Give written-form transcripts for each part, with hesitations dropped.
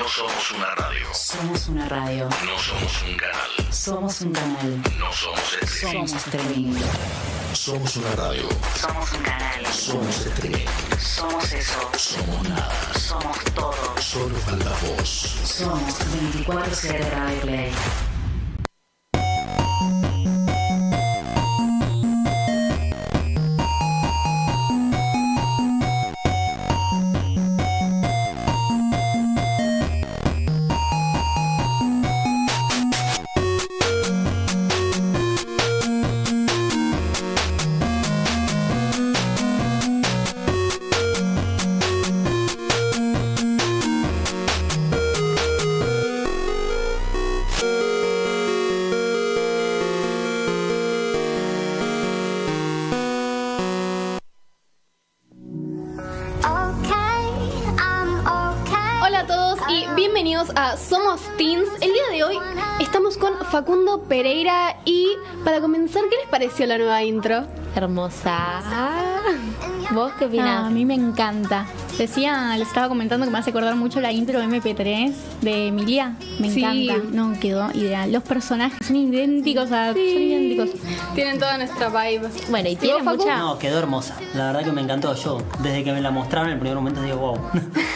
No somos una radio. Somos una radio. No somos un canal. Somos un canal. No somos streaming. Somos streaming. Somos una radio. Somos un canal. Somos streaming. Somos eso. Somos nada. Somos todo. Solo falta vos. Somos 24/7 Radio Play. Somos Teens. El día de hoy estamos con Facundo Pereira y para comenzar, ¿qué les pareció la nueva intro? Hermosa. ¿Vos qué opinás? A mí me encanta. Les estaba comentando que me hace acordar mucho la intro de MP3 de Emilia. Me encanta. No, quedó ideal. Los personajes son idénticos, son idénticos. Tienen toda nuestra vibe. Bueno, y tiene mucha... No, quedó hermosa. La verdad que me encantó. Yo, desde que me la mostraron en el primer momento, digo, wow.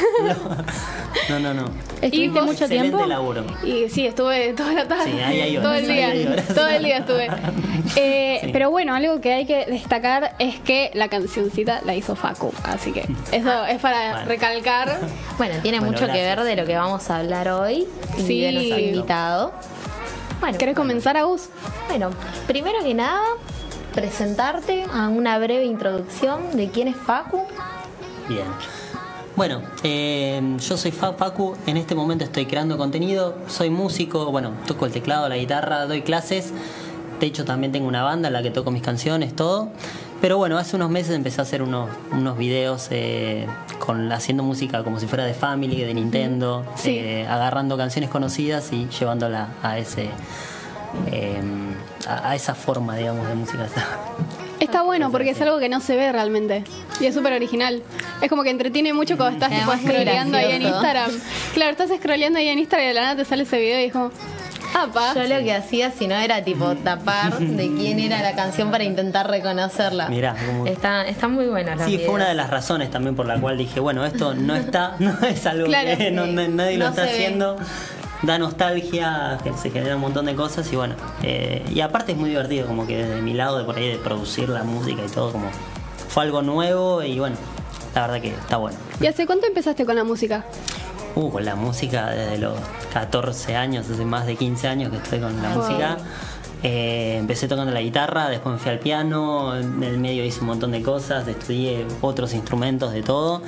No. ¿Estuviste mucho excelente tiempo? laburo. Y sí, estuve toda la tarde. Sí, ahí todo el día. Todo el día estuve. Sí. Pero bueno, algo que hay que destacar es que la cancioncita la hizo Facu. Así que eso es para recalcar. Bueno, tiene mucho que ver de lo que vamos a hablar hoy y de nuestro invitado. Bueno, ¿Querés comenzar, Agus? Bueno, primero que nada, presentarte a una breve introducción de quién es Facu. Bien. Bueno, yo soy Facu, en este momento estoy creando contenido, soy músico, bueno, toco el teclado, la guitarra, doy clases, de hecho también tengo una banda en la que toco mis canciones, todo. Pero bueno, hace unos meses empecé a hacer unos videos haciendo música como si fuera de Family, de Nintendo, agarrando canciones conocidas y llevándola a esa forma, digamos, de música. Está bueno porque es algo que no se ve realmente y es súper original. Es como que entretiene mucho cuando estás tipo scrolleando ahí en Instagram. Claro, estás scrolleando ahí en Instagram y de la nada te sale ese video y es como... ¡apa! Yo lo que hacía, si no, era tipo tapar de quién era la canción para intentar reconocerla. Mirá, está muy buena la fue una de las razones también por la cual dije, bueno, esto no es algo que nadie lo está haciendo. Da nostalgia, que se genera un montón de cosas y bueno, y aparte es muy divertido, como que desde mi lado de por ahí de producir la música y todo, como fue algo nuevo y bueno, la verdad que está bueno. ¿Y hace cuánto empezaste con la música? Con la música desde los 14 años, hace más de 15 años que estoy con la música. Empecé tocando la guitarra, después me fui al piano, en el medio hice un montón de cosas, estudié otros instrumentos de todo.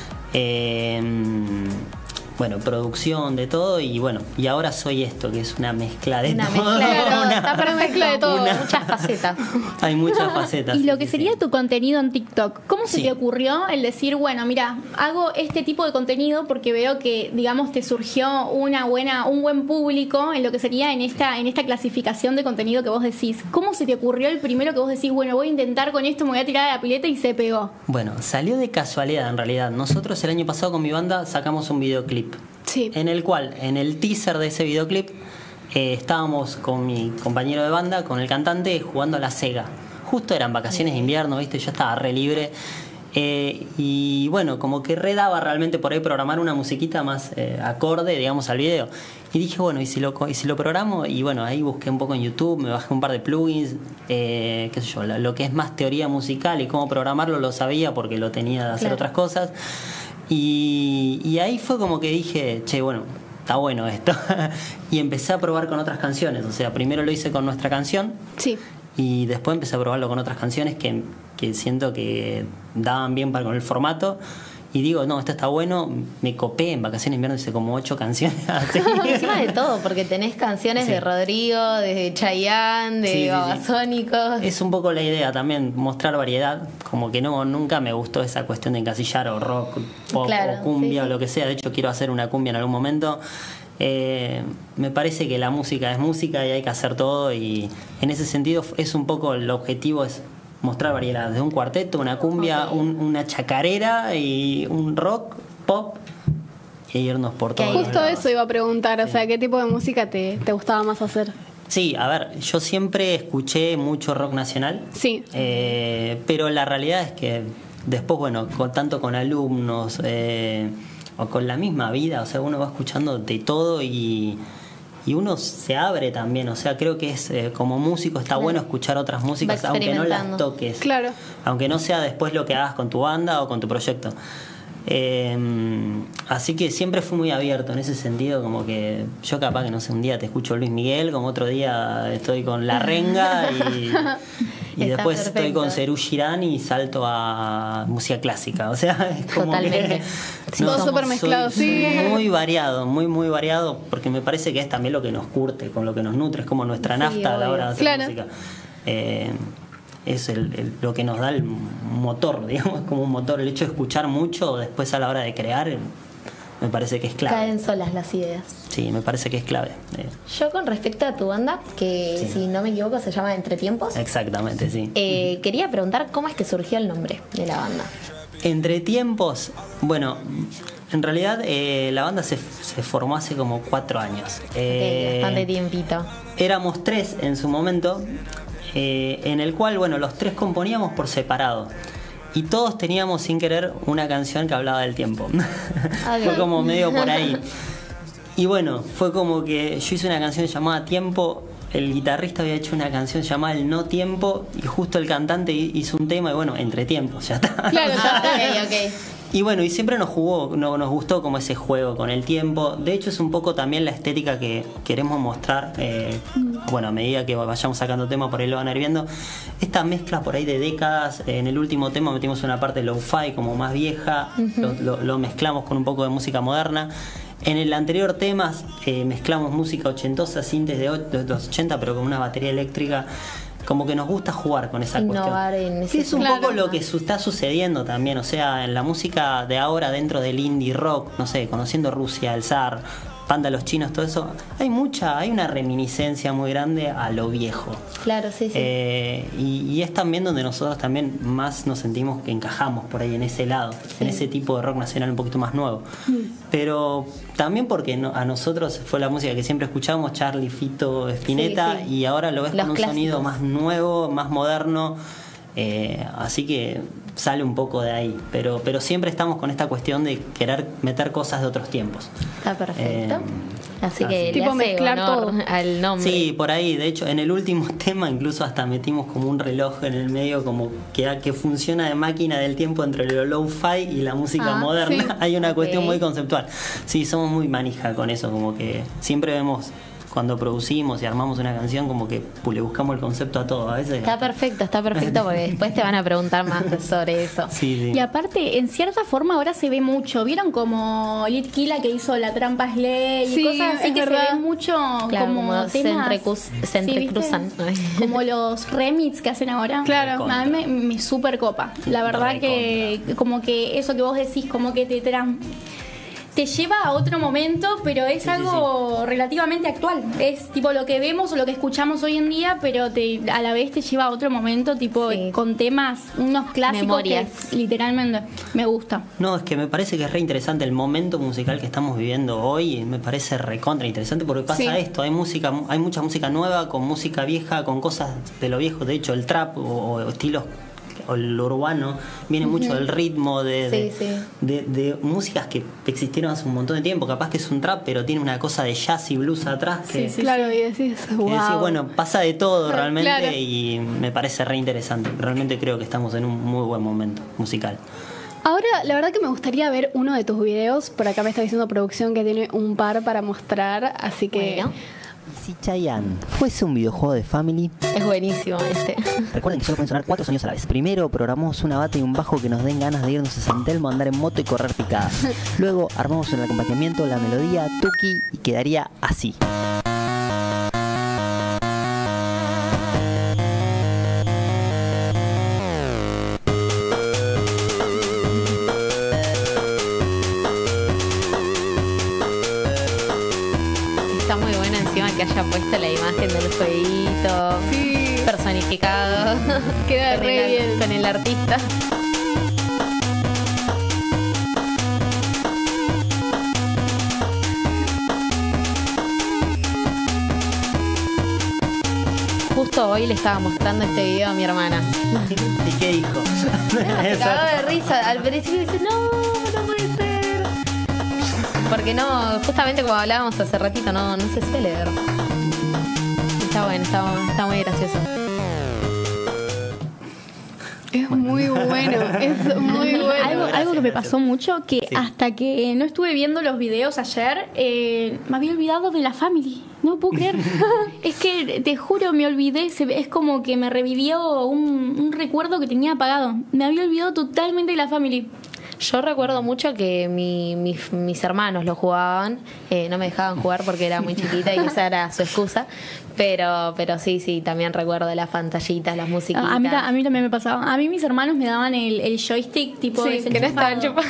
Bueno, producción de todo y bueno, y ahora soy esto, que es una mezcla de todo. Está para mezcla de todo. Muchas facetas. Hay muchas facetas. Y lo que sería tu contenido en TikTok, ¿cómo se te ocurrió el decir, bueno, mira, hago este tipo de contenido porque veo que, digamos, te surgió un buen público en lo que sería en esta clasificación de contenido que vos decís? ¿Cómo se te ocurrió el primero que vos decís, bueno, voy a intentar con esto, me voy a tirar a la pileta y se pegó? Bueno, salió de casualidad en realidad. Nosotros el año pasado con mi banda sacamos un videoclip. Sí. En el cual, en el teaser de ese videoclip, estábamos con mi compañero de banda, con el cantante, jugando a la Sega. Justo eran vacaciones de invierno, ¿viste? Yo estaba re libre. Y bueno, como que redaba realmente por ahí programar una musiquita más acorde, digamos, al video. Y dije, bueno, ¿y si lo programo? Y bueno, ahí busqué un poco en YouTube, me bajé un par de plugins, qué sé yo, lo que es más teoría musical y cómo programarlo lo sabía porque lo tenía de hacer otras cosas. Y ahí fue como que dije, che, bueno, está bueno esto. Y empecé a probar con otras canciones. O sea, primero lo hice con nuestra canción. Sí. Y después empecé a probarlo con otras canciones que siento que daban bien con el formato. Y digo, no, esto está bueno. Me copé en vacaciones de invierno, hice como 8 canciones así. Encima de todo, porque tenés canciones de Rodrigo, de Chayanne, de Babasónicos. Es un poco la idea también, mostrar variedad. Como que nunca me gustó esa cuestión de encasillar o rock, pop o cumbia o lo que sea. De hecho, quiero hacer una cumbia en algún momento. Me parece que la música es música y hay que hacer todo. Y en ese sentido es un poco el objetivo, es mostrar variedad, desde un cuarteto, una cumbia, una chacarera y un rock, pop e irnos por todos Justo los Justo lados. eso iba a preguntar, o sea, ¿qué tipo de música te gustaba más hacer? Sí, a ver, yo siempre escuché mucho rock nacional. Sí. Pero la realidad es que después, bueno, tanto con alumnos o con la misma vida, o sea, uno va escuchando de todo y uno se abre también, o sea, creo que es como músico está bueno escuchar otras músicas, Va aunque no las experimentando. toques, Claro. aunque no sea después lo que hagas con tu banda o con tu proyecto. Así que siempre fui muy abierto en ese sentido, como que yo capaz que no sé, un día te escucho Luis Miguel, como otro día estoy con La Renga y Está después estoy perfecto. con Serú Girán y salto a música clásica, o sea, es como Totalmente. que Sí, todo somos- súper mezclado, soy sí. muy variado, muy variado, porque me parece que es también lo que nos curte, con lo que nos nutre, es como nuestra Sí, nafta a la obvio. hora de hacer Claro. música. Es lo que nos da el motor, digamos, como un motor. El hecho de escuchar mucho después a la hora de crear, me parece que es clave. Caen solas las ideas. Sí, me parece que es clave. Yo con respecto a tu banda, que Sí. si no me equivoco se llama Entretiempos, Exactamente, sí. quería preguntar cómo es que surgió el nombre de la banda. Entre tiempos, bueno, en realidad la banda se formó hace como 4 años. Ok, bastante tiempito. Éramos 3 en su momento, en el cual, bueno, los 3 componíamos por separado. Y todos teníamos sin querer una canción que hablaba del tiempo. Fue como medio por ahí. Y bueno, fue como que yo hice una canción llamada Tiempo, el guitarrista había hecho una canción llamada El No Tiempo y justo el cantante hizo un tema y bueno, Entre Tiempos, ya está. Claro, ya está. Ok. Y bueno, y siempre nos nos gustó como ese juego con el tiempo. De hecho es un poco también la estética que queremos mostrar, bueno, a medida que vayamos sacando temas por ahí lo van a ir viendo. Esta mezcla por ahí de décadas, en el último tema metimos una parte lo-fi como más vieja, lo mezclamos con un poco de música moderna. En el anterior tema mezclamos música ochentosa, sintes de los 80, pero con una batería eléctrica. Como que nos gusta jugar con esa Innovar cuestión. en ese Sí, es un Claro. poco lo que está sucediendo también. O sea, en la música de ahora dentro del indie rock, no sé, conociendo Rusia, el zar, Panda los chinos, todo eso, hay una reminiscencia muy grande a lo viejo. Claro, sí, sí. Y es también donde nosotros también más nos sentimos que encajamos por ahí en ese lado, en ese tipo de rock nacional un poquito más nuevo. Pero también porque a nosotros fue la música que siempre escuchamos, Charlie, Fito, Spinetta, Sí, sí. y ahora lo ves Los con un clásicos. sonido más nuevo, más moderno. Así que sale un poco de ahí, pero siempre estamos con esta cuestión de querer meter cosas de otros tiempos. Está perfecto. Así así. que le Tipo hace mezclar honor todo. al nombre. Sí, por ahí. De hecho, en el último tema incluso hasta metimos como un reloj en el medio como que funciona de máquina del tiempo entre lo low-fi y la música Ah, moderna. sí. Hay una cuestión Ok. muy conceptual. Sí, somos muy manija con eso, como que siempre vemos cuando producimos y armamos una canción como que le buscamos el concepto a todo. A veces Está perfecto porque después te van a preguntar más sobre eso. Sí, sí. Y aparte, en cierta forma ahora se ve mucho. ¿Vieron como Litkila que hizo La Trampa es Ley? Sí, Y cosas así es que verdad. se ven mucho Claro, como como se temas... se entrecruzan. Como los remix que hacen ahora. Claro. A mí me super copa. La verdad que como que eso que vos decís como que te lleva a otro momento, pero es Sí, algo relativamente actual. Es tipo lo que vemos o lo que escuchamos hoy en día, pero a la vez te lleva a otro momento, tipo Sí. con temas, unos clásicos Memorias. que literalmente me gusta. No, es que me parece que es re interesante el momento musical que estamos viviendo hoy. Me parece recontra interesante porque pasa Sí. esto. Hay mucha música nueva con música vieja, con cosas de lo viejo. De hecho, el trap o estilos o el urbano viene mucho del ritmo Sí, sí. de músicas que existieron hace un montón de tiempo. Capaz que es un trap, pero tiene una cosa de jazz y blues atrás que, Claro, y decís, que wow. decís, bueno, pasa de todo realmente Claro. y me parece re interesante. Realmente creo que estamos en un muy buen momento musical. Ahora, la verdad que me gustaría ver uno de tus videos. Por acá me está diciendo producción que tiene un par para mostrar, así que... Bueno, Si Chayanne fuese un videojuego de Family, es buenísimo este. recuerden que solo pueden sonar 4 sonidos a la vez. Primero programamos una bata y un bajo que nos den ganas de irnos a San Telmo, andar en moto y correr picadas. Luego armamos en el acompañamiento la melodía, tuki, y quedaría así. Está muy bueno encima que haya puesto la imagen del jueguito Sí, personificado queda con re bien. con el artista. justo hoy le estaba mostrando este video a mi hermana. ¿Y qué dijo? Se cagó de risa. Al principio dice, no puede ser. Porque no, justamente como hablábamos hace ratito, no se suele ver. Está bueno, está muy gracioso. Es muy bueno, es muy bueno. Algo que me pasó mucho, que hasta que no estuve viendo los videos ayer, me había olvidado de la Family. No puedo creer. Es que, te juro, me olvidé. Es como que me revivió un recuerdo que tenía apagado. Me había olvidado totalmente de la Family. Yo recuerdo mucho que mis hermanos lo jugaban, no me dejaban jugar porque era muy chiquita y esa era su excusa, pero sí, también recuerdo las pantallitas, las musiquitas. A mí también me pasaba. A mí mis hermanos me daban el joystick tipo sí, que no estaba chupado.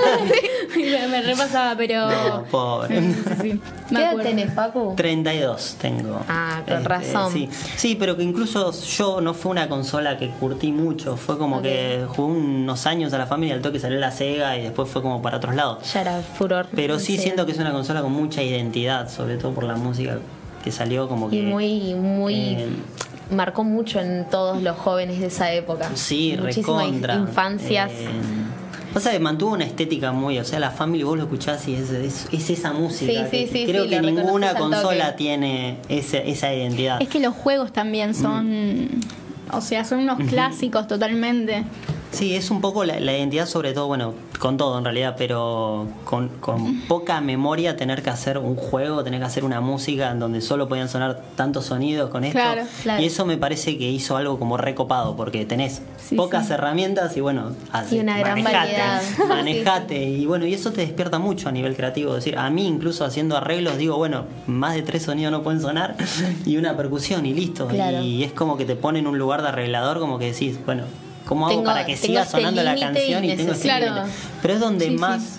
me repasaba, pero... No, pobre. Sí. ¿Qué edad tenés, Facu? 32 tengo. Ah, con razón. Sí, pero que incluso yo no fue una consola que curtí mucho. Fue como que jugué unos años a la familia, al toque salió la Sega y después fue como para otros lados. Ya era furor. Pero sí siento que es una consola con mucha identidad, sobre todo por la música que salió como que... Y muy marcó mucho en todos los jóvenes de esa época. Sí, muchísimas recontra. Infancias. Pasa que mantuvo una estética muy, o sea, la Family vos lo escuchás y es esa música. Sí, creo que ninguna consola toque. tiene esa identidad. Es que los juegos también son... O sea, son unos clásicos totalmente. Sí, es un poco la identidad, sobre todo, bueno, con todo en realidad, pero con poca memoria tener que hacer un juego, tener que hacer una música en donde solo podían sonar tantos sonidos con esto. Claro. Y eso me parece que hizo algo como recopado, porque tenés pocas herramientas y bueno, así, y una gran variedad. Manejate. Y bueno, y eso te despierta mucho a nivel creativo. Es decir, a mí incluso haciendo arreglos digo, bueno, más de 3 sonidos no pueden sonar y una percusión y listo. Claro. Y es como que te pone en un lugar de arreglador, como que decís, bueno, ¿cómo hago para que siga este sonando la límite canción y tengo este Claro. límite? Pero es donde más,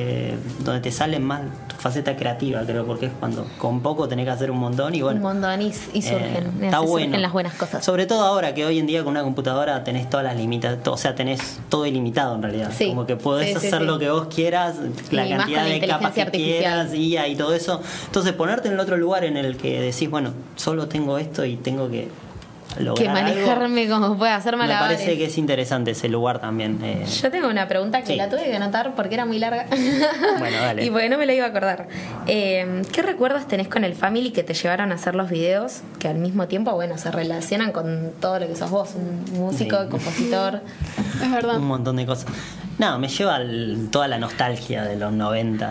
donde te sale más tu faceta creativa, creo, porque es cuando con poco tenés que hacer un montón y bueno. Un montón y surgen. Está bueno. Surgen las buenas cosas. Sobre todo ahora que hoy en día con una computadora tenés todas las limitaciones, o sea, tenés todo ilimitado en realidad. Sí. Como que podés Sí, hacer lo que vos quieras, la Y más cantidad con la de capas que inteligencia quieras, IA y todo eso. Entonces ponerte en el otro lugar en el que decís, bueno, solo tengo esto y tengo que lograr Que manejarme algo, como pueda, hacer me malabares. parece que es interesante ese lugar también. Yo tengo una pregunta que Sí. la tuve que anotar porque era muy larga. Bueno, dale. Y porque no me la iba a acordar. ¿Qué recuerdos tenés con el Family que te llevaron a hacer los videos que al mismo tiempo, bueno, se relacionan con todo lo que sos vos? Un músico, Sí. compositor. Es verdad. Un montón de cosas. No, me lleva toda la nostalgia de los 90,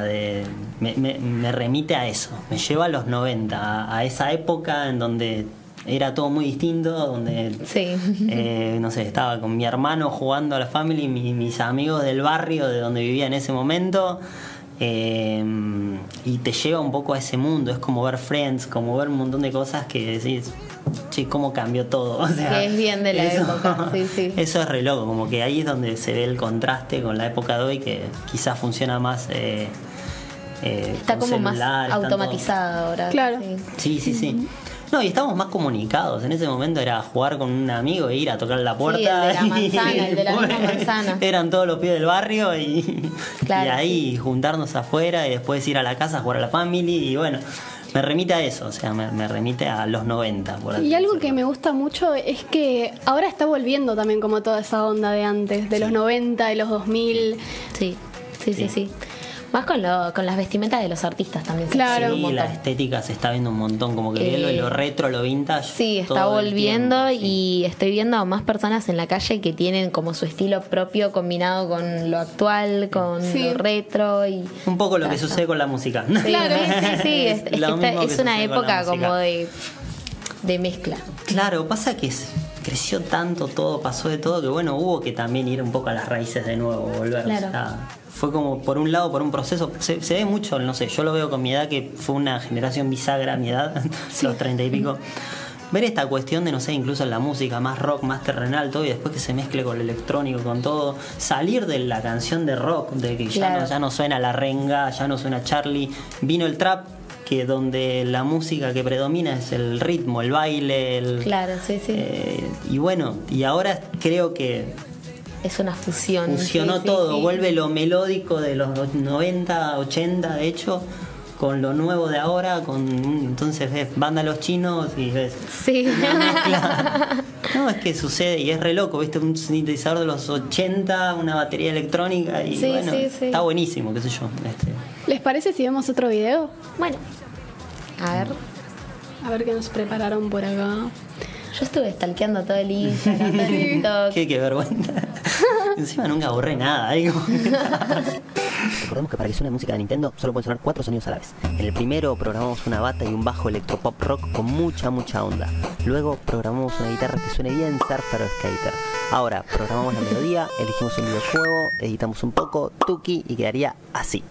me remite a eso, me lleva a los 90, a esa época en donde era todo muy distinto, donde Sí. no sé, estaba con mi hermano jugando a la Family, mis amigos del barrio de donde vivía en ese momento, y te lleva un poco a ese mundo. Es como ver Friends, como ver un montón de cosas que decís, che, cómo cambió todo. O sea, Que es bien de la época, sí. Eso es re loco, como que ahí es donde se ve el contraste con la época de hoy, que quizás funciona más Está con como más celulares, automatizada ahora. Claro. Sí. No, y estamos más comunicados. En ese momento era jugar con un amigo e ir a tocar la puerta. Sí, el de la y manzana, el de la misma después manzana. Eran todos los pibes del barrio y Claro, ahí juntarnos afuera y después ir a la casa a jugar a la Family. Y bueno, me remite a eso, o sea, me remite a los 90. Por así Y algo decirlo. que me gusta mucho es que ahora está volviendo también como toda esa onda de antes, de los 90, de los 2000. Sí. Más con las vestimentas de los artistas también. se Claro. ve un Sí, montón. la estética se está viendo un montón, como que lo retro, lo vintage. Sí, está todo el volviendo tiempo, sí. y estoy viendo a más personas en la calle que tienen como su estilo propio combinado con lo actual, con Sí. lo retro y Un poco lo que sucede con la música. Sí, sí, es que Lo mismo que es una sucede con la época música. como de mezcla. Claro, pasa que creció tanto todo, pasó de todo, que bueno, hubo que también ir un poco a las raíces de nuevo, volver. Claro. O sea, fue como por un lado, por un proceso. Se ve mucho, no sé, yo lo veo con mi edad, que fue una generación bisagra a mi edad, los 30 y pico. Ver esta cuestión de, no sé, incluso en la música, más rock, más terrenal, todo, y después que se mezcle con el electrónico, con todo, salir de la canción de rock, de que Claro. ya no suena La Renga, ya no suena Charlie, vino el trap, que donde la música que predomina es el ritmo, el baile, Claro, sí. y bueno, y ahora creo que Es una fusión. fusionó Sí, todo, sí. vuelve lo melódico de los 90, 80, de hecho, con lo nuevo de ahora, entonces ves banda Los Chinos y ves Sí. una mezcla. No, es que sucede y es re loco, ¿viste? Un sintetizador de los 80, una batería electrónica y Sí, bueno, sí. está buenísimo, qué sé yo. ¿Les parece si vemos otro video? Bueno. A ver. A ver qué nos prepararon por acá. Yo estuve stalkeando todo el Instagram, todo el TikTok. Qué vergüenza. Encima nunca borré nada. Recordemos que para que suene música de Nintendo solo pueden sonar 4 sonidos a la vez. En el primero programamos una bata y un bajo electropop rock con mucha onda. Luego programamos una guitarra que suene bien surfer o skater. Ahora programamos la melodía, elegimos un videojuego, editamos un poco, tuki y quedaría así.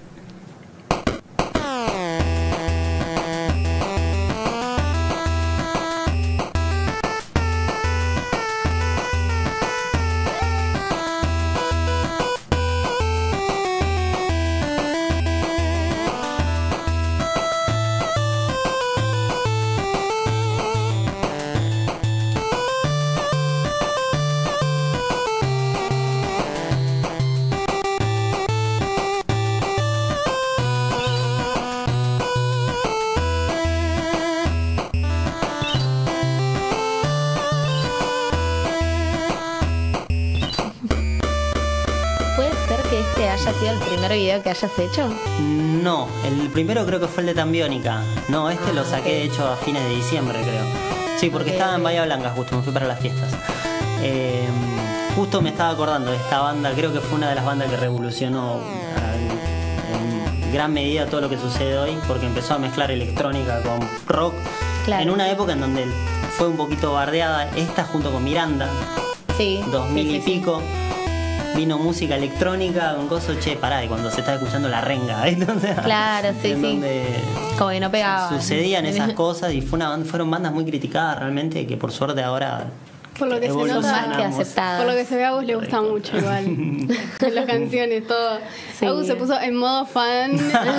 haya sido el primer video que hayas hecho? No, el primero creo que fue el de Tambiónica. No, lo saqué de hecho a fines de diciembre, creo. Sí, porque estaba en Bahía Blanca, justo, me fui para las fiestas. Justo me estaba acordando de esta banda, creo que fue una de las bandas que revolucionó en gran medida todo lo que sucede hoy, porque empezó a mezclar electrónica con rock, en una época en donde fue un poquito bardeada, esta junto con Miranda, 2000 y pico. Vino música electrónica con cosas, pará, y cuando se estaba escuchando La Renga, ¿eh? O sea, claro, donde como que no pegaba. Sucedían esas cosas y fueron bandas muy criticadas realmente, que por suerte ahora por lo que se nota, más que aceptadas. Por lo que se ve, a vos le gusta mucho igual las canciones, todo. Agus se puso en modo fan.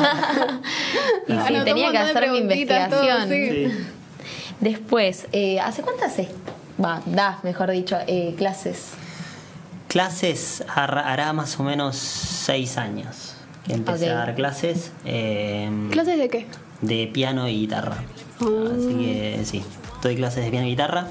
Y tenía que hacer mi investigación. Todo, Después, ¿hace cuántas das, mejor dicho, clases? Clases hará más o menos 6 años que empecé a dar clases. ¿Clases de qué? De piano y guitarra. Así que sí, doy clases de piano y guitarra.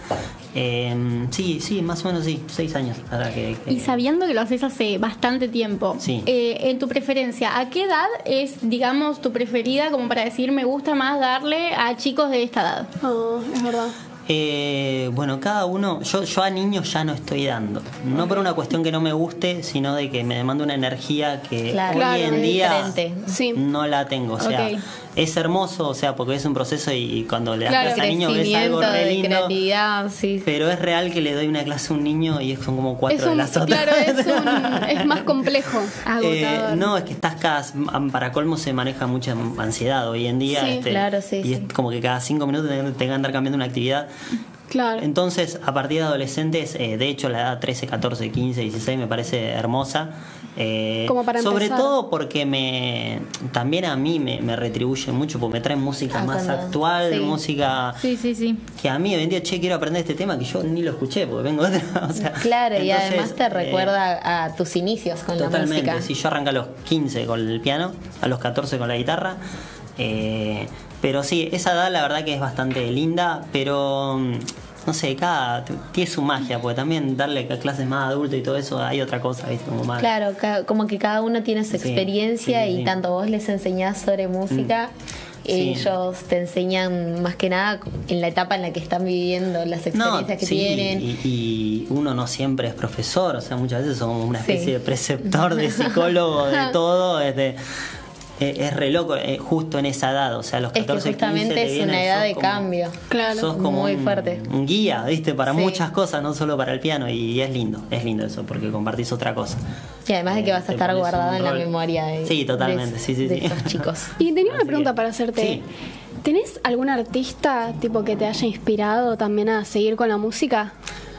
Sí, más o menos 6 años. Y sabiendo que lo haces hace bastante tiempo, en tu preferencia, ¿a qué edad es, digamos, tu preferida como para decir me gusta más darle a chicos de esta edad? Es verdad. Bueno, cada uno, yo a niños ya no estoy dando, no por una cuestión que no me guste, sino de que me demanda una energía que hoy en día no la tengo, o sea, es hermoso, o sea, porque es un proceso y cuando le das clase a niños ves algo re lindo, pero es real que le doy una clase a un niño y son como 4 de las otras. Claro, es más complejo. No, es que para colmo se maneja mucha ansiedad hoy en día, y es como que cada 5 minutos tengo que andar cambiando una actividad. Claro. Entonces, a partir de adolescentes, de hecho la edad 13, 14, 15, 16 me parece hermosa. Como para sobre empezar. todo porque también a mí me retribuye mucho, porque me trae música más actual, música que a mí hoy en día, quiero aprender este tema que yo ni lo escuché porque vengo de otra. O sea, claro, entonces, y además te recuerda a tus inicios con la música. Totalmente, sí, yo arranqué a los 15 con el piano, a los 14 con la guitarra. Pero sí, esa edad la verdad que es bastante linda, pero no sé, tiene su magia, porque también darle clases más adultas y todo eso hay otra cosa, ¿viste? Como más. Claro, como que cada uno tiene su experiencia y tanto vos les enseñás sobre música, ellos te enseñan más que nada en la etapa en la que están viviendo, las experiencias que tienen. Y uno no siempre es profesor, o sea, muchas veces somos una especie de preceptor, de psicólogo, de todo, es re loco, justo en esa edad, o sea, los 14, es que justamente 15 es una edad de cambio. Claro. Sos como muy fuerte. Un guía, ¿viste? Para muchas cosas, no solo para el piano, y es lindo eso, porque compartís otra cosa. Y además de que vas a estar guardado en la memoria totalmente, de esos chicos. Y tenía una pregunta para hacerte. ¿Tenés algún artista tipo que te haya inspirado también a seguir con la música?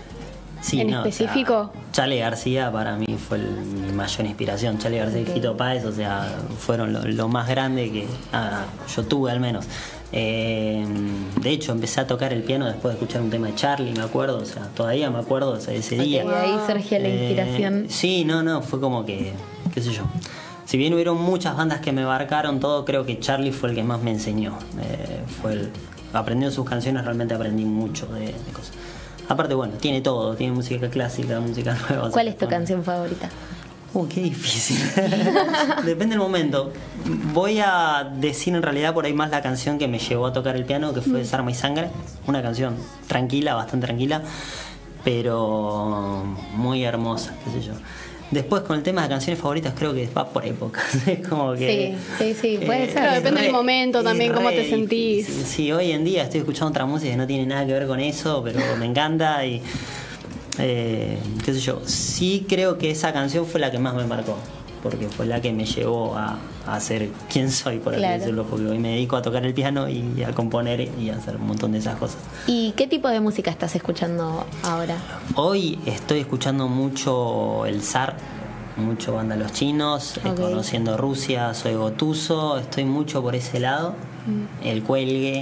Específico. Charly García para mí fue mi mayor inspiración. Charly García y Fito Páez, o sea, fueron lo más grande que yo tuve al menos. De hecho, empecé a tocar el piano después de escuchar un tema de Charly, me acuerdo, o sea, todavía me acuerdo ese día. Y ahí surgió la inspiración. Fue como que, qué sé yo. si bien hubieron muchas bandas que me marcaron todo, creo que Charlie fue el que más me enseñó. Aprendiendo sus canciones realmente aprendí mucho de cosas. Aparte, bueno, tiene todo, tiene música clásica, música nueva. ¿Cuál es tu canción favorita? Qué difícil. Depende del momento. Voy a decir en realidad por ahí más la canción que me llevó a tocar el piano, que fue Desarma y Sangre. Una canción tranquila, bastante tranquila, pero muy hermosa, qué sé yo. Después con el tema de canciones favoritas creo que va por épocas. Es como que... Sí, puede ser. Claro, depende del momento también, cómo te sentís. Sí, hoy en día estoy escuchando otra música que no tiene nada que ver con eso, pero me encanta y... qué sé yo, sí creo que esa canción fue la que más me marcó, porque fue la que me llevó a ser quien soy, por así decirlo, porque hoy me dedico a tocar el piano y a componer y a hacer un montón de esas cosas. ¿Y qué tipo de música estás escuchando ahora? Hoy estoy escuchando mucho el zar, mucho banda Los Chinos, conociendo Rusia, soy gotuso, estoy mucho por ese lado, el cuelgue,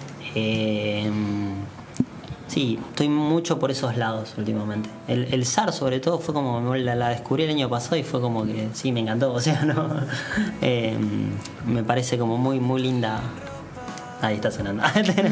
sí, estoy mucho por esos lados últimamente. El zar sobre todo fue como, la descubrí el año pasado y fue como que sí, me encantó, o sea, no me parece como muy, muy linda. Ahí está sonando.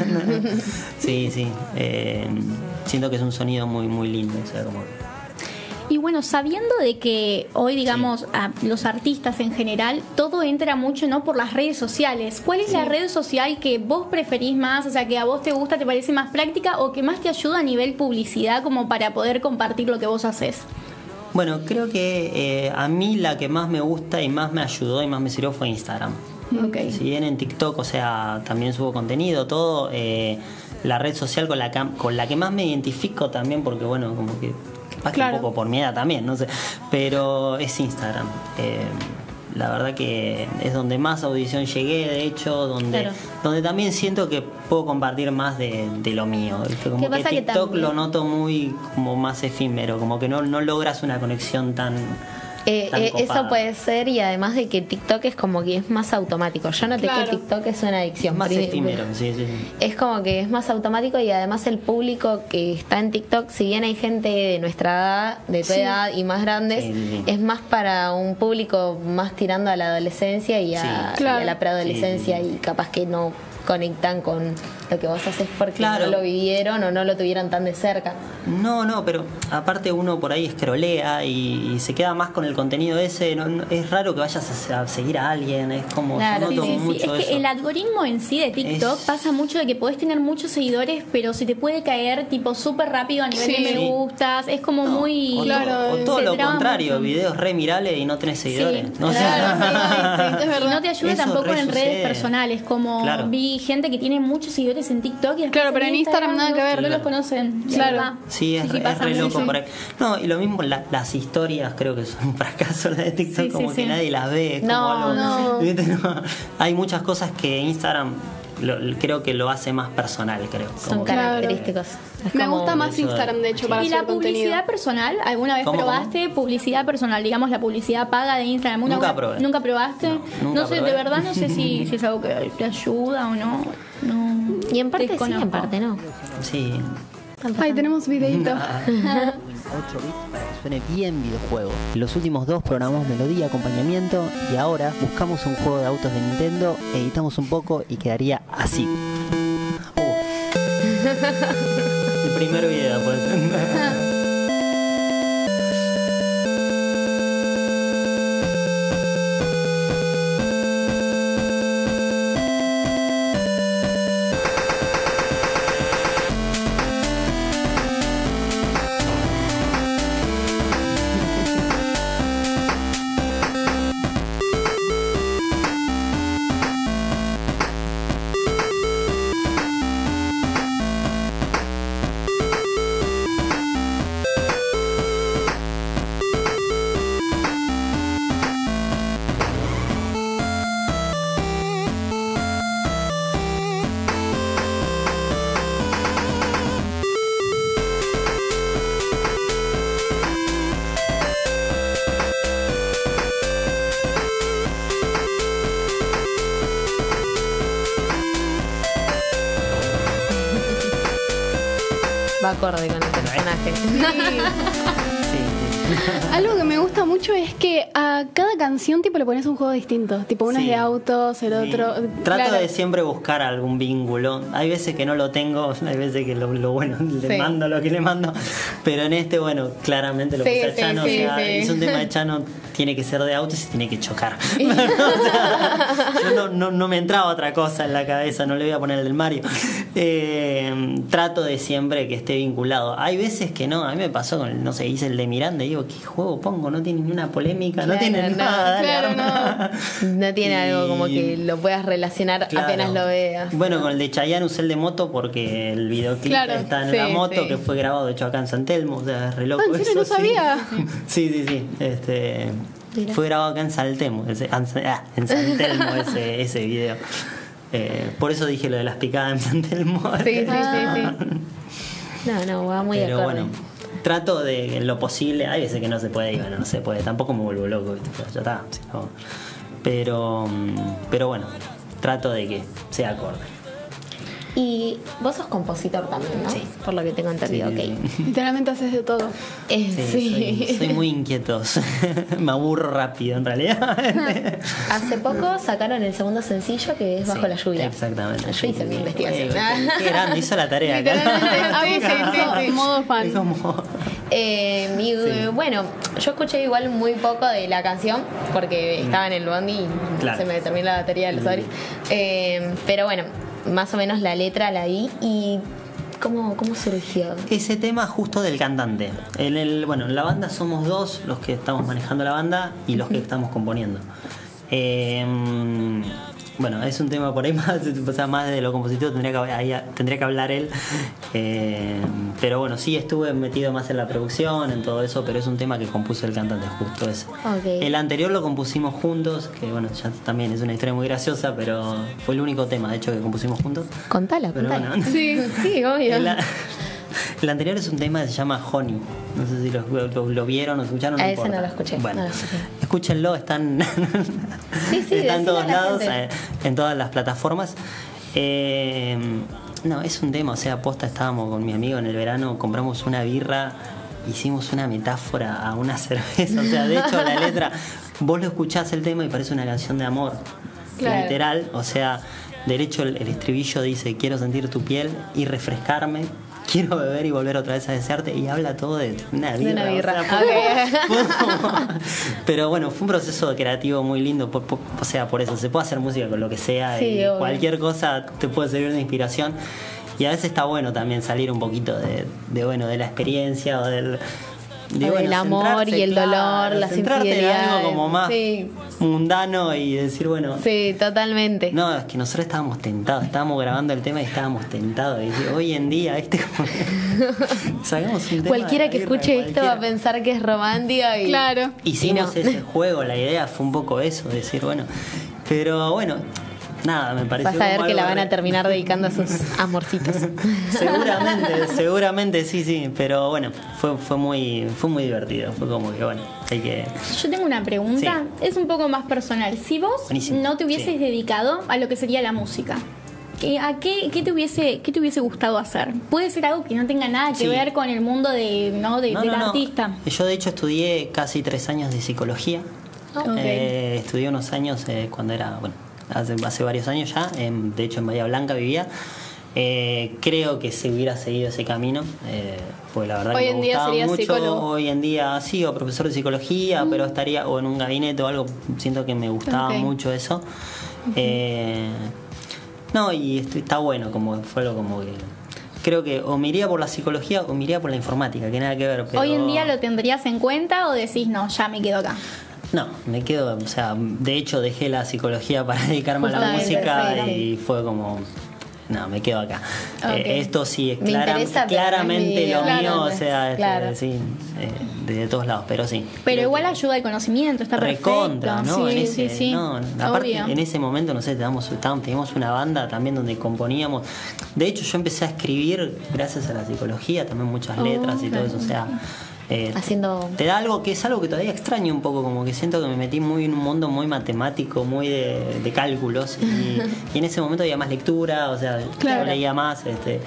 Sí, siento que es un sonido muy, muy lindo, o sea, como... Y bueno, sabiendo de que hoy, digamos, a los artistas en general, todo entra mucho, ¿no?, por las redes sociales. ¿Cuál es la red social que vos preferís más? O sea, que a vos te gusta, te parece más práctica o que más te ayuda a nivel publicidad como para poder compartir lo que vos haces? Bueno, creo que a mí la que más me gusta y más me ayudó y más me sirvió fue Instagram. Okay. Si bien en TikTok, o sea, también subo contenido, todo, la red social con la que más me identifico también, porque bueno, como que un poco por mi edad también, no sé, pero es Instagram. La verdad que es donde más audición llegué, de hecho, donde también siento que puedo compartir más de lo mío. Como que TikTok lo noto muy como más efímero, como que no logras una conexión tan eso puede ser, y además de que TikTok es como que es más automático. Yo noté que TikTok es una adicción. Más efímero, sí. Es como que es más automático, y además el público que está en TikTok, si bien hay gente de nuestra edad, de tu edad y más grandes, es más para un público más tirando a la adolescencia y a la preadolescencia, y capaz que no conectan con lo que vos haces porque no lo vivieron o no lo tuvieron tan de cerca. No, pero aparte uno por ahí escrolea y se queda más con el contenido ese. No, es raro que vayas a seguir a alguien, es como mucho es que el algoritmo en sí de TikTok pasa mucho de que podés tener muchos seguidores, pero se te puede caer tipo súper rápido a nivel de me gustas, es como muy... O todo lo contrario, mucho. Videos re virales y no tenés seguidores. Y no te ayuda tampoco en redes personales, como vi gente que tiene muchos seguidores en TikTok y pero en Instagram nada que ver, no los conocen. Sí, es re loco por ahí. No, y lo mismo las historias creo que son un fracaso las de TikTok, como que nadie las ve, como algo, no. Hay muchas cosas que Instagram creo que lo hace más personal, creo. Son característicos. Me gusta más Instagram, de hecho, para hacer contenido. ¿Y la publicidad personal? ¿Alguna vez probaste publicidad personal? Digamos, la publicidad paga de Instagram. Nunca probé. ¿Nunca probaste? No sé, de verdad no sé si es algo que te ayuda o no. Y en parte sí, en parte no. Sí. Ahí tenemos videito. 8 bits para que suene bien videojuego. En los últimos 2 programamos melodía, acompañamiento, y ahora buscamos un juego de autos de Nintendo, editamos un poco y quedaría así. El primer video, pues. Va acorde con el personaje. Algo que me gusta mucho es que a cada canción tipo le pones un juego distinto. Tipo uno Sí. es de autos, el Sí. otro... Trato claro. de siempre buscar algún vínculo. Hay veces que no lo tengo, hay veces que lo bueno, le Sí. mando lo que le mando. Pero en este, bueno, claramente lo Sí, que sea sí, Chano, sí, o sea, sí. es un tema de Chano, tiene que ser de autos y tiene que chocar. O sea, yo no me entraba otra cosa en la cabeza, no le voy a poner el del Mario. Trato de siempre que esté vinculado. Hay veces que no, a mí me pasó con, no sé, hice el de Miranda y digo, ¿qué juego pongo? No tiene ni una polémica, no Claro, tiene no, nada. Dale, claro, arma. No tiene algo como que lo puedas relacionar Claro. apenas lo veas. Bueno, con el de Chayanne usé el de moto porque el videoclip Claro, está en sí, la moto, sí. que fue grabado de hecho acá en San Telmo, o sea, es re loco Ah, ¿en serio? eso, No sí. sabía. Sí. Mira. Fue grabado acá en San Telmo, en San Telmo ese video. Por eso dije lo de las picadas en San Telmo. Sí. No, va muy Pero acorde. bueno, trato de en lo posible. Hay veces que no se puede y bueno, no se puede. Tampoco me vuelvo loco, ¿viste? Pero ya está. Si no- pero bueno, trato de que sea acorde. Y vos sos compositor también, ¿no? Sí. Por lo que tengo entendido, Sí, ok. sí. Literalmente haces de todo. Sí, soy muy inquieto. Me aburro rápido en realidad. Hace poco sacaron el segundo sencillo que es Bajo Sí, la lluvia. Exactamente. Yo hice mi investigación. Qué grande, hizo la tarea. Literalmente, hago modo fan. Es como- Bueno, yo escuché igual muy poco de la canción porque estaba en el bondi y Claro. se me terminó la batería de los auris. Pero bueno, más o menos la letra la vi y ¿cómo surgió? Ese tema justo del cantante. Bueno, en la banda somos dos los que estamos manejando la banda y los que estamos componiendo. Bueno, es un tema por ahí más, o sea, más de lo compositivo tendría que hablar él. Pero bueno, sí estuve metido más en la producción, en todo eso, pero es un tema que compuso el cantante, justo ese. Ok. El anterior lo compusimos juntos, que bueno, ya también es una historia muy graciosa, pero fue el único tema, de hecho, que compusimos juntos. Contala. Pero bueno, Sí. Sí, obvio. el anterior es un tema que se llama Honey. No sé si lo vieron o escucharon. A ese importa. no lo escuché, Bueno, no lo escuché. escúchenlo, están, Sí, está en decile todos a la lados, gente. en todas las plataformas. No, es un tema, o sea, posta estábamos con mi amigo en el verano, compramos una birra, hicimos una metáfora a una cerveza. O sea, de hecho la letra, vos lo escuchás el tema y parece una canción de amor. Claro. Literal, o sea, derecho el estribillo dice, quiero sentir tu piel y refrescarme, quiero beber y volver otra vez a desearte, y habla todo de una birra. De una birra. o sea, fue como- pero bueno, fue un proceso creativo muy lindo, o sea, por eso, se puede hacer música con lo que sea, Sí, y obvio. cualquier cosa te puede servir de inspiración, y a veces está bueno también salir un poquito de la experiencia o del... O del amor y el dolor, las centrarte en algo infidelidades. como más Sí. mundano y decir, bueno, Sí, totalmente. no, es que nosotros estábamos tentados, estábamos grabando el tema y estábamos tentados. Y hoy en día, sacamos un tema. Cualquiera de que la birra, escuche esto va a cualquiera. pensar que es romántica y... Claro. Hicimos Y no. ese juego, la idea fue un poco eso, decir, bueno, pero bueno, nada, me pareció. Vas a ver como que la algo van a re- terminar dedicando a sus amorcitos. seguramente sí, pero bueno, fue muy divertido, fue como que bueno, hay que. Yo tengo una pregunta, es un poco más personal. Si vos Buenísimo. no te hubieses Sí. dedicado a lo que sería la música, ¿qué te hubiese gustado hacer? Puede ser algo que no tenga nada que Sí. ver con el mundo del artista. Yo de hecho estudié casi 3 años de psicología. Ok. Estudié unos años cuando era, bueno, hace varios años ya, de hecho en Bahía Blanca vivía. Creo que si hubiera seguido ese camino, pues la verdad Hoy que en me día gustaba serías mucho. psicólogo. Hoy en día sí, o profesor de psicología, pero estaría o en un gabinete o algo. Siento que me gustaba Ok. mucho eso. No, y está bueno, como fue algo como que. Creo que o me iría por la psicología o me iría por la informática, que nada que ver. Pero... ¿Hoy en día lo tendrías en cuenta o decís, no, ya me quedo acá? No, me quedo, o sea, de hecho dejé la psicología para dedicarme a la Justamente, música sí. y fue como, no, me quedo acá. Ok. Esto sí es Me interesa, pero claramente no es lo mi- mío, claro, o sea, claro. sí, de todos lados, pero sí. Pero Creo igual que- ayuda el conocimiento, está perfecto. recontra, ¿no? Sí, en ese, sí. no, aparte, Obvio. en ese momento, no sé, teníamos una banda también donde componíamos. De hecho, yo empecé a escribir gracias a la psicología, también muchas letras y todo eso, o sea. Haciendo... Te da algo que es algo que todavía extraño un poco, como que siento que me metí muy en un mundo muy matemático, muy de cálculos, y en ese momento había más lectura, o sea, Claro. yo leía más,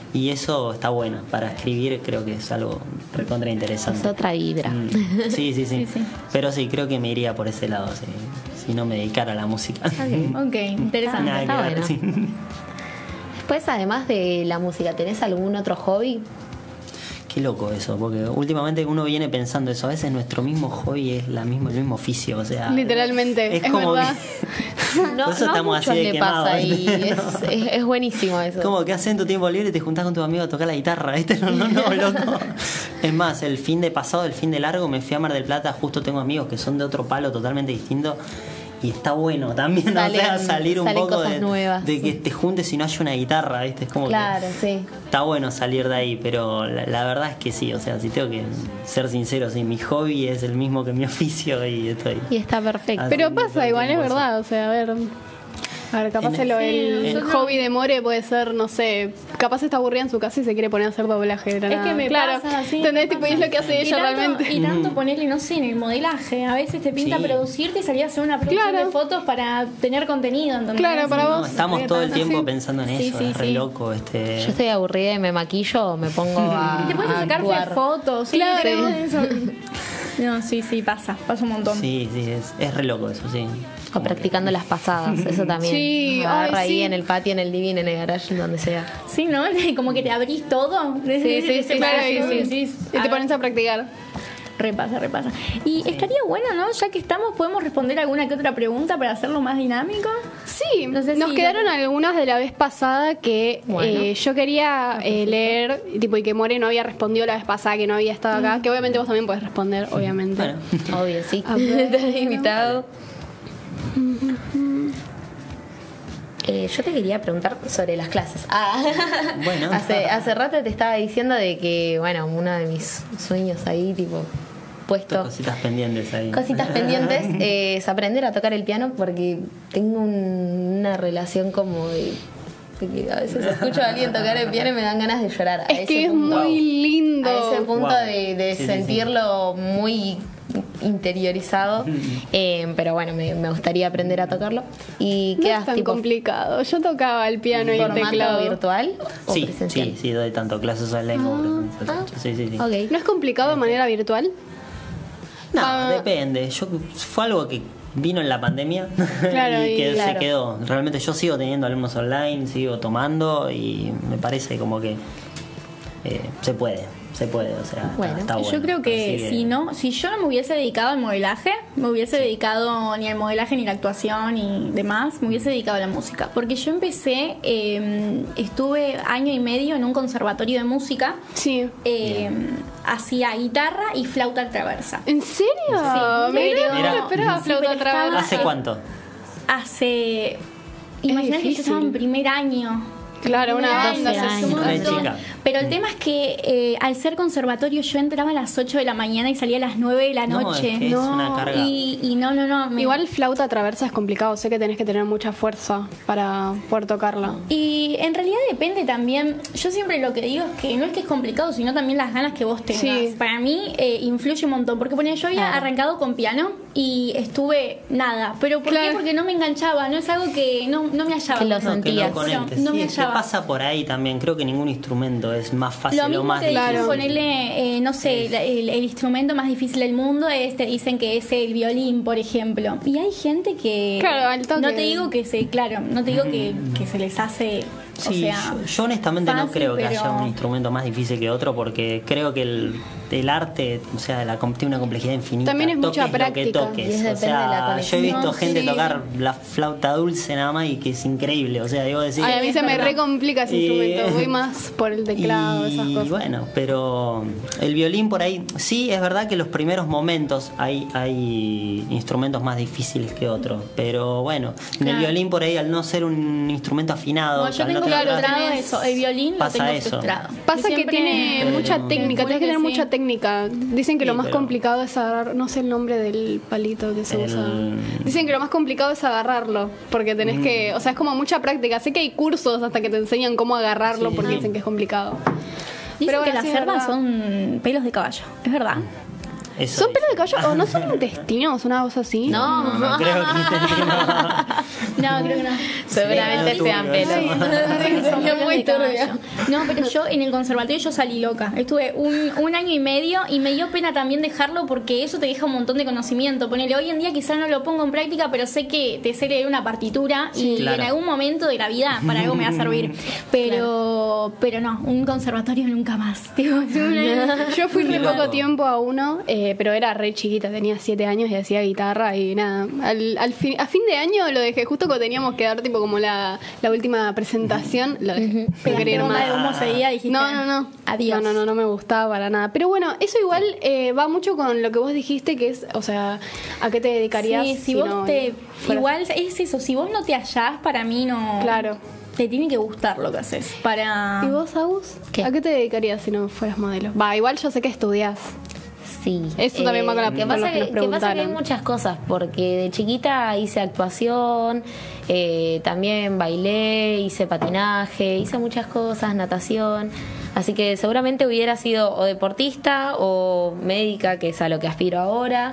Y eso está bueno. Para escribir creo que es algo recontra interesante. Es otra vibra. Sí. Sí. Pero sí, creo que me iría por ese lado si no me dedicara a la música. Ok, interesante. Nada que está ver, bueno. sí. Después, además de la música, ¿tenés algún otro hobby? Qué loco eso, porque últimamente uno viene pensando eso. A veces nuestro mismo hobby es el mismo oficio, o sea. Literalmente, es como verdad. No, Por eso no a estamos muchos así de le quemados, pasa y ¿viste? es buenísimo eso. Como que haces en tu tiempo libre, te juntás con tus amigos a tocar la guitarra, ¿viste? No, loco. Es más, el fin de largo, me fui a Mar del Plata, justo tengo amigos que son de otro palo totalmente distinto. Y está bueno también, o sea, salir un poco cosas nuevas. de que te juntes y no haya una guitarra, ¿viste? Es como Claro, sí. está bueno salir de ahí, pero la verdad es que sí, o sea, si tengo que ser sincero, sí, mi hobby es el mismo que mi oficio y estoy. Y está perfecto. Así Pero que pasa todo el igual, es tiempo eso. verdad. O sea, a ver, capaz En- el hobby de More puede ser, no sé, capaz está aburrida en su casa y se quiere poner a hacer doblaje. Es que me claro, pasa así. ¿entendés? me Tipo, y pasa. es lo que hace ella realmente. Y tanto ponerle, no sé, en el modelaje. A veces te pinta Sí. producirte y salir a hacer una producción Claro. de fotos para tener contenido. ¿Entendés? Claro, para No, vos. estamos todo el tiempo Sí. pensando en Sí, eso, sí, es re sí. loco. Yo estoy aburrida y me maquillo, me pongo a. Y te puedes a sacarte actuar. fotos. Sí, Claro. eso. No, sí, pasa un montón. Sí, es re loco eso, sí. O practicando las pasadas, eso también. Sí, Agarra ay, ahí sí. en el patio, en el living, en el garage, donde sea. Sí, ¿no? Como que te abrís todo. Sí, claro, y te pones pones a practicar. Repasa. Y estaría bueno, ¿no? Ya que estamos, podemos responder alguna que otra pregunta para hacerlo más dinámico. Sí, No sé nos si- quedaron algunas de la vez pasada que Bueno. yo quería leer, tipo, y que More no había respondido la vez pasada, que no había estado acá, que obviamente vos también podés responder, obviamente. Bueno, Obvio, sí. A ver. Estás invitado. Yo te quería preguntar sobre las clases. Bueno. Hace rato te estaba diciendo de que, bueno, uno de mis sueños ahí, tipo, puesto. cositas pendientes ahí. Cositas pendientes es aprender a tocar el piano porque tengo una relación como de que a veces escucho a alguien tocar el piano y me dan ganas de llorar. Es que es muy lindo. A ese punto Wow. de Sí, sí, sentirlo muy interiorizado. Pero bueno, me gustaría aprender a tocarlo. ¿Y No qué es tan tipo complicado. Yo tocaba el piano y el formato teclado. virtual o Sí, presencial? sí, doy tanto clases online como presencial. Sí. Ok. ¿No es complicado de manera virtual? No, Ah. depende. Fue algo que vino en la pandemia Claro, y que y- se claro. quedó. Realmente yo sigo teniendo alumnos online, sigo tomando y me parece como que se puede, o sea, Bueno, está bueno. Yo creo que, Así si yo no me hubiese dedicado al modelaje, me hubiese dedicado ni al modelaje ni a la actuación y demás, me hubiese dedicado a la música. Porque yo empecé, estuve 1 año y medio en un conservatorio de música, Sí. hacía guitarra y flauta traversa. ¿En serio? Sí. Mira, Mira. no esperaba Sí, flauta pero otra vez. estaba- ¿Hace cuánto? Hace... Imagínate que yo difícil. estaba en primer año. Claro, una banda. 12 se años. suma. Re chica. Pero el tema es que al ser conservatorio yo entraba a las 8 de la mañana y salía a las 9 de la No, noche. es que es una carga. Y no. Igual flauta traversa es complicado. Sé que tenés que tener mucha fuerza para poder tocarla. Y en realidad depende también. Yo siempre lo que digo es que no es que es complicado, sino también las ganas que vos tengas. Sí. Para mí influye un montón. Porque yo había Claro. arrancado con piano y estuve nada. ¿Pero por qué? Claro. Porque no me enganchaba. No es algo que no me hallaba. Que lo No, que sentías. lo conectes. No me Sí, es que hallaba. pasa por ahí también. Creo que ningún instrumento es más fácil Lo o mismo más te dicen Claro. ponerle, no sé, el instrumento más difícil del mundo te dicen que es el violín, por ejemplo. Y hay gente que... Claro, al toque. no te digo que no te digo que se les hace... o Sí, sea, yo honestamente no fácil, creo que pero- haya un instrumento más difícil que otro porque creo que el arte, o sea, tiene una complejidad infinita. También es mucha Toques lo que práctica. toques. Y depende O de la sea, yo he conexión. visto gente Sí. tocar la flauta dulce nada más y que es increíble. O sea, digo decir. Ay, a mí es se me verdad. recomplica ese Y- instrumento. Voy más por el teclado, y esas cosas. bueno, pero el violín por ahí, sí, es verdad que los primeros momentos hay instrumentos más difíciles que otros, pero bueno, en el Claro. violín por ahí al no ser un instrumento afinado, No, yo al tengo no tener- frustrado tenés- eso. El violín lo pasa tengo eso. frustrado. Pasa Yo que siempre- tiene Pero- mucha técnica, tenés que tener sí. mucha técnica. Dicen que Sí, lo más pero- complicado es agarrar, no sé el nombre del palito que se El- usa. Dicen que lo más complicado es agarrarlo, porque tenés que, o sea, es como mucha práctica. Sé que hay cursos hasta que te enseñan cómo agarrarlo, Sí. porque dicen que es complicado. Dicen Pero que bueno, las sí, es cerdas verdad. son pelos de caballo. ¿Es verdad? Eso ¿Son dice. pelos de caballo o no son intestinos, una cosa así? No, No creo que No, creo que no. seguramente Sí, sean turbio, pelos. Son pelos muy de caballo. turbio. No, pero yo en el conservatorio yo salí loca. Estuve un año y medio y me dio pena también dejarlo porque eso te deja un montón de conocimiento. Ponele, hoy en día quizás no lo pongo en práctica, pero sé que te sé leer una partitura y claro. en algún momento de la vida para algo me va a servir. Pero no, un conservatorio nunca más. Tipo, Yo fui re Claro. poco tiempo a uno, pero era re chiquita, tenía 7 años y hacía guitarra y nada. A fin de año lo dejé justo cuando teníamos que dar tipo como la última presentación. Lo dejé. No quería ir bomba más. de humo ese día y dijiste, No. adiós. No me gustaba para nada. Pero bueno, eso igual va mucho con lo que vos dijiste, que es, o sea, ¿a qué te dedicarías? Sí, si vos no te... fueras- Igual es eso, si vos no te hallás, para mí no... Claro. Te tiene que gustar lo que haces. Para... ¿Y vos, Agus? ¿Qué? ¿A qué te dedicarías si no fueras modelo? Va, igual yo sé que estudias. Sí. Eso también va con la- que con pasa lo que nos que pasa que hay preguntaron. muchas cosas, porque de chiquita hice actuación, también bailé, hice patinaje, hice muchas cosas, natación. Así que seguramente hubiera sido o deportista o médica, que es a lo que aspiro ahora.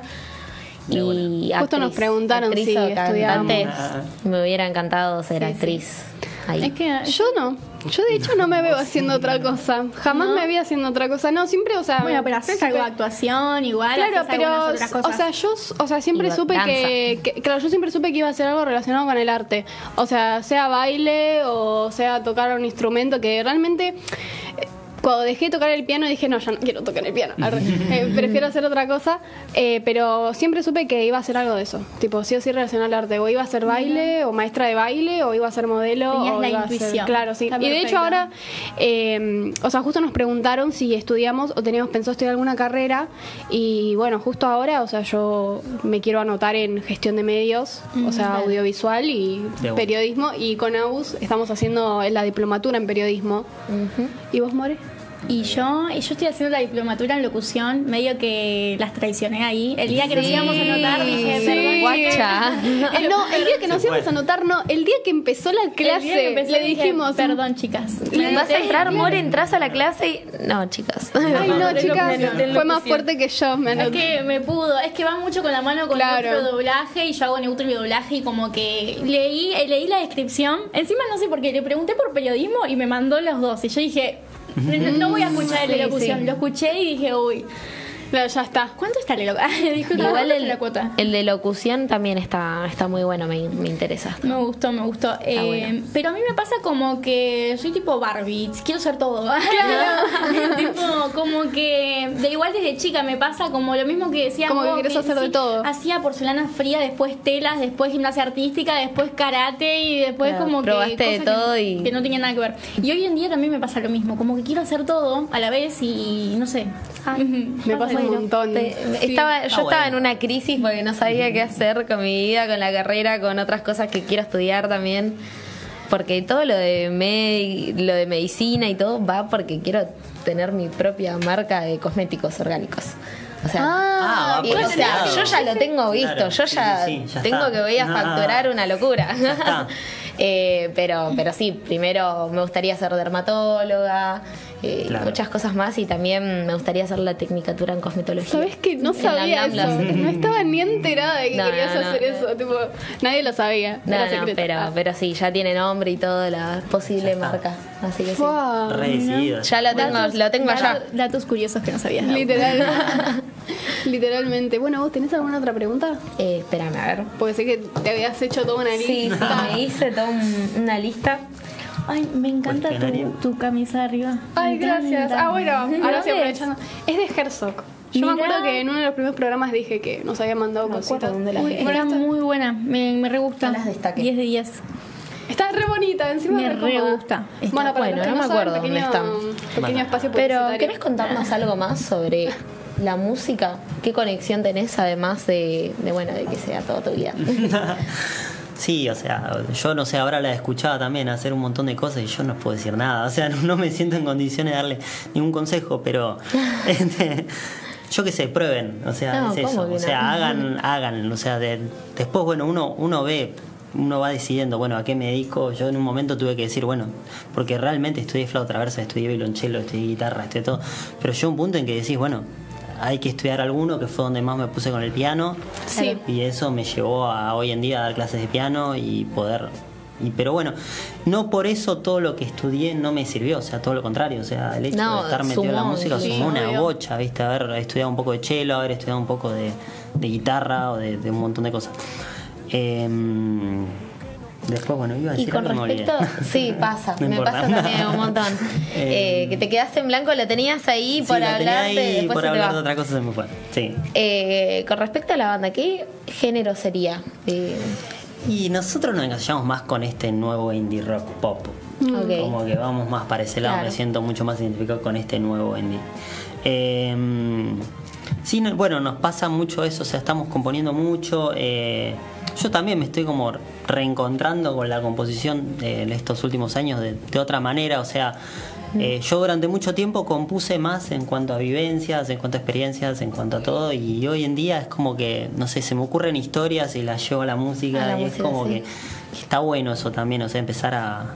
Y Justo nos preguntaron actriz si o estudiábamos. cantante. Me hubiera encantado ser actriz. Ahí. Es que Yo no. Yo de hecho no me veo haciendo otra cosa. Jamás me vi haciendo otra cosa. No, siempre, o sea... bueno, pero haces siempre- algo de actuación, igual. Claro, haces pero, algunas otras cosas. o sea, siempre Y supe danza. claro, yo siempre supe que iba a hacer algo relacionado con el arte. O sea baile o sea tocar un instrumento que realmente... Cuando dejé de tocar el piano dije, no, ya no quiero tocar el piano. Arre. Prefiero hacer otra cosa. Pero siempre supe que iba a hacer algo de eso. Tipo, sí o sí relacionado al arte. O iba a hacer baile, o maestra de baile, o iba a ser modelo. Tenías o la iba a ser- intuición. Claro, sí. Está Y de hecho perfecto. ahora, o sea, justo nos preguntaron si estudiamos o teníamos pensado estudiar alguna carrera. Y bueno, justo ahora, o sea, yo me quiero anotar en gestión de medios, o sea, audiovisual y De una. periodismo. Y con AUS estamos haciendo la diplomatura en periodismo. ¿Y vos, More? Y yo estoy haciendo la diplomatura en locución, medio que las traicioné ahí. El día que nos íbamos a anotar dije, Sí. perdón, Guacha. No, el día que nos Se íbamos a fue. anotar, no. El día que empezó la el día clase, que empecé le dije, dijimos... perdón, chicas. Vas a entrar, More, entras a la clase y... No, chicas. Ay, no, de chicas, locución. fue más fuerte que yo. Me Es anoté. que me pudo, es que va mucho con la mano con Claro. neutro doblaje y yo hago neutro y doblaje y como que leí la descripción. Encima no sé por qué, le pregunté por periodismo y me mandó los dos y yo dije, no voy a escuchar el de Sí, locución. sí. Lo escuché y dije, uy, Claro, ya está. ¿cuánto está el locución? Igual ¿Cuánto está la cuota? el de locución también está muy bueno, me interesa. Me gustó. bueno. Pero a mí me pasa como que soy tipo Barbie, quiero ser todo. Tipo, como que de igual desde chica me pasa como lo mismo que decía Como que vos, querés hacer de todo. Hacía porcelana fría, después telas, después gimnasia artística, después karate y después Claro, como que probaste de cosas todo que, y- que no tenía nada que ver. Y hoy en día también me pasa lo mismo, como que quiero hacer todo a la vez y no sé. Me pasa un montón. Yo estaba bueno. en una crisis porque no sabía qué hacer con mi vida, con la carrera, con otras cosas que quiero estudiar también. Porque todo lo de medicina y todo va porque quiero tener mi propia marca de cosméticos orgánicos. O sea, va y, por o ese sea, lado. yo ya lo tengo visto, Claro, yo sí, ya, sí, ya tengo está. que voy a facturar una locura. Ya está. Pero sí, primero me gustaría ser dermatóloga, Claro. muchas cosas más y también me gustaría hacer la tecnicatura en cosmetología. ¿Sabes que no En la sabía UNAM eso? lo hacen. No estaba ni enterada de que No, querías no, no. hacer eso. Tipo, nadie lo sabía. No, Era no, secreto. pero sí, ya tiene nombre y todo, la posible está. marca. Así que sí. Fua. Re decidido. Ya lo tengo allá. Datos curiosos que no sabías. Literal. Literalmente. Bueno, ¿vos tenés alguna otra pregunta? Espérame, a ver. Porque sé que te habías hecho toda una Sí, lista. me hice toda una lista. Ay, me encanta Cuestionario. tu camisa de arriba. Ay, Me gracias. encanta. Ah, bueno, ahora ¿De sí dónde es? aprovechando. Es de Herzog. Yo me Mirá. acuerdo que en uno de los primeros programas dije que nos había mandado No me cositas. acuerdo dónde la Uy, vi. era muy buena, me re gusta. No las destaqué. 10 de 10. Está re bonita, encima Me re re cómoda. gusta. Está Bueno, para bueno, los que no me saben, acuerdo dónde pequeño, están. pequeño espacio Pero, publicitario. ¿querés contarnos algo más sobre la música? ¿Qué conexión tenés además de que sea toda tu vida? Sí, o sea, yo no sé, ahora la escuchaba también hacer un montón de cosas y yo no puedo decir nada. O sea, no me siento en condiciones de darle ningún consejo, pero yo qué sé, prueben. O sea, No, es ¿cómo eso. que O sea, no? hagan. O sea, después, bueno, uno ve, uno va decidiendo, bueno, a qué me dedico. Yo en un momento tuve que decir, bueno, porque realmente estudié flauta traversa, estudié violonchelo, estudié guitarra, estudié todo. Pero llegó un punto en que decís, bueno, hay que estudiar alguno, que fue donde más me puse con el piano. Sí. Y eso me llevó a hoy en día a dar clases de piano y poder... pero bueno, no por eso todo lo que estudié no me sirvió, o sea, todo lo contrario, o sea, el hecho de estar metido en la música sí, sumó una obvio. bocha, ¿viste? Haber estudiado un poco de cello, haber estudiado un poco de guitarra o de un montón de cosas. Después, bueno, iba a Y decir con algo, me respecto, olvidé. sí, pasa, No me importa. pasa también un montón. Que te quedaste en blanco, la tenías ahí Sí, por la tenía hablarte, ahí, después por se te hablar va. de otra cosa se me fue. Sí. Con respecto a la banda, ¿qué género sería? Y nosotros nos enganchamos más con este nuevo indie rock pop. Ok. Como que vamos más para ese lado, Claro. me siento mucho más identificado con este nuevo indie. Sí, bueno, nos pasa mucho eso, o sea, estamos componiendo mucho. Yo también me estoy como reencontrando con la composición en estos últimos años de otra manera, o sea, yo durante mucho tiempo compuse más en cuanto a vivencias, en cuanto a experiencias, en cuanto a todo, y hoy en día es como que, no sé, se me ocurren historias y las llevo a la música, A la y música, es como sí. que está bueno eso también, o sea, empezar a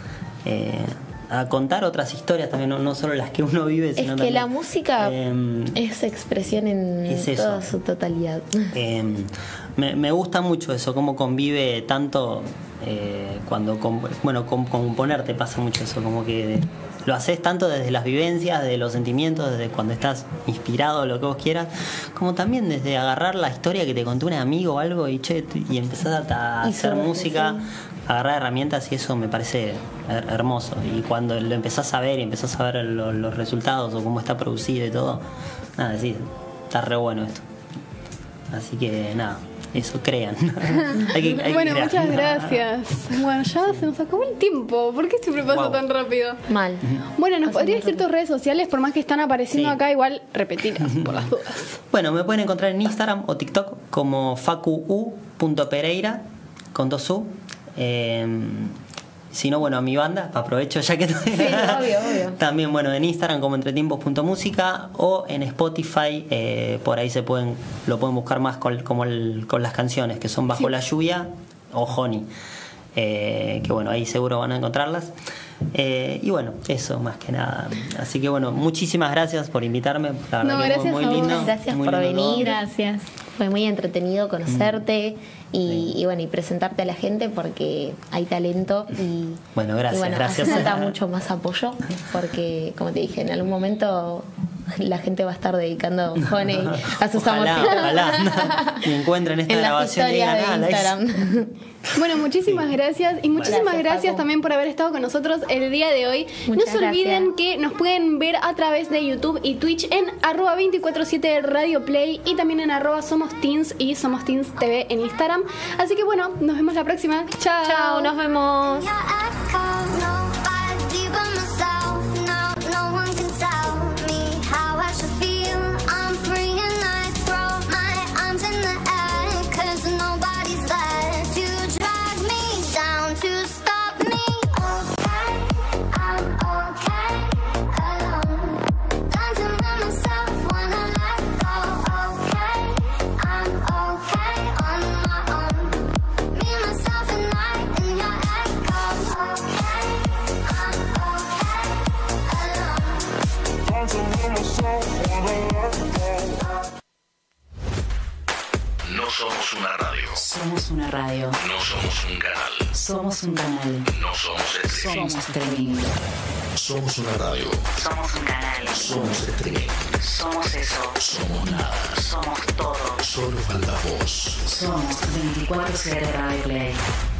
contar otras historias también, no solo las que uno vive, Es sino que también, la música es expresión en es eso. toda su totalidad. Me gusta mucho eso, cómo convive tanto cuando componer te pasa mucho eso, como que lo haces tanto desde las vivencias, desde los sentimientos, desde cuando estás inspirado, lo que vos quieras, como también desde agarrar la historia que te contó un amigo o algo y empezás a Y hacer sobre- música, sí. agarrar herramientas, y eso me parece hermoso. Y cuando lo empezás a ver y empezás a ver los resultados o cómo está producido y todo, nada, sí, está re bueno esto. Así que nada, eso crean. hay que Bueno, crear. muchas gracias. Bueno, ya se nos acabó el tiempo. ¿Por qué siempre pasa Wow. tan rápido? Mal. Bueno, ¿nos Pasa podrías muy decir tus redes sociales? Por más que están apareciendo Sí. acá, igual repetirlas por las dudas. Bueno, me pueden encontrar en Instagram o TikTok como facu.pereira con 2 U. Si no, bueno, a mi banda, aprovecho ya que obvio. También, bueno, en Instagram como entretiempos.música o en Spotify, por ahí lo pueden buscar más con las canciones, que son Bajo la Lluvia o Honey. Que bueno, ahí seguro van a encontrarlas. Y bueno, eso más que nada. Así que bueno, muchísimas gracias por invitarme. La verdad No, que gracias muy a vos. lindo. Gracias muy por lindo todo. venir. Gracias. Fue muy entretenido conocerte y bueno, y presentarte a la gente porque hay talento y Bueno, gracias, y bueno, gracias. hace falta mucho más apoyo porque como te dije, en algún momento la gente va a estar dedicando Honey a sus amorcitos Ojalá y encuentren esta en las grabación y historias digan, de "Ah, la Instagram. Bueno, muchísimas gracias y muchísimas Gracias, gracias Paco. también por haber estado con nosotros el día de hoy. Muchas no se olviden gracias. que nos pueden ver a través de YouTube y Twitch en @247 Radio Play y también en @Somos Teens y Somos Teens TV en Instagram. Así que bueno, nos vemos la próxima. Chao. Chao, nos vemos. Nobody but myself. No one can tell me how I should feel. I'm free and I throw my arms in the air, 'cause nobody's there to drag me down, to stop me. Okay, I'm okay alone. Dancing by myself, wanna let go. Okay, I'm okay on my own. Me, myself and I in your echo. Okay, I'm okay alone. No somos una radio. Somos una radio. No somos un canal. Somos un canal. No somos streaming. Somos streaming. Somos una radio. Somos un canal. Somos streaming. Somos eso. Somos nada. Somos todo. Solo falta vos. Somos 24/7 Radio Play.